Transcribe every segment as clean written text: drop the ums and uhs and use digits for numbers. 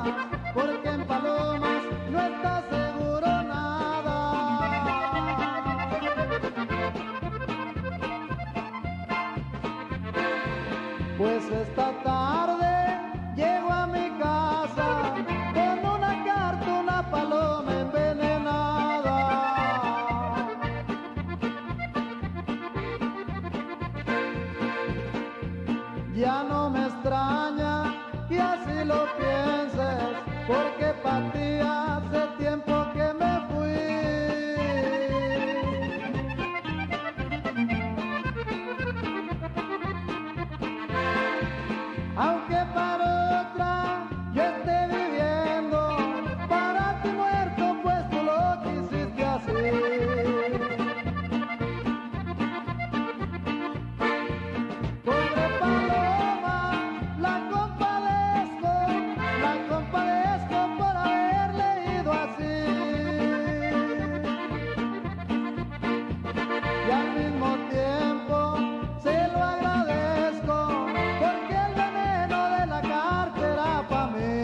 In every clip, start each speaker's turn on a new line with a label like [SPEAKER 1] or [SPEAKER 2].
[SPEAKER 1] porque en Palomas no está seguro nada. Pues esta tarde llego a mi casa con una carta, una paloma envenenada. Ya no me extraña que así lo pienses, porque para ti hace tiempo que me fui. Aunque para otra yo esté viviendo, para ti muerto pues tú lo quisiste así. Pobre paloma, la compadezco por haberle ido así. Y al mismo tiempo se lo agradezco, porque el veneno de la cartera pa' mí.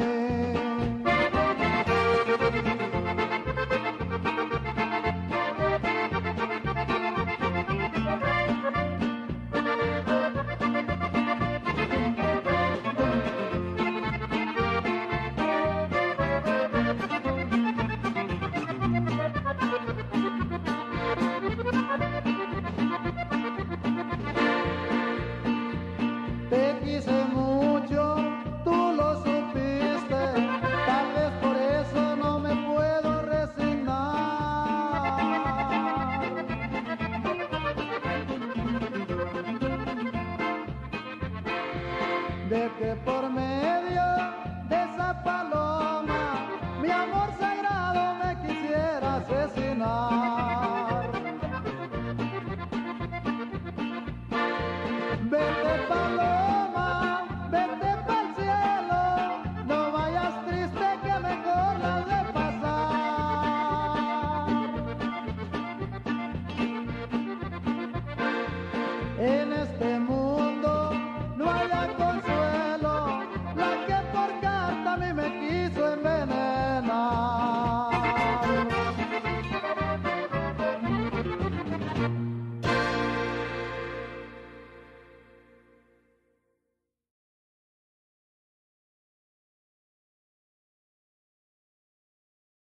[SPEAKER 1] Te quise mucho, tú lo supiste, tal vez por eso no me puedo resignar. De que por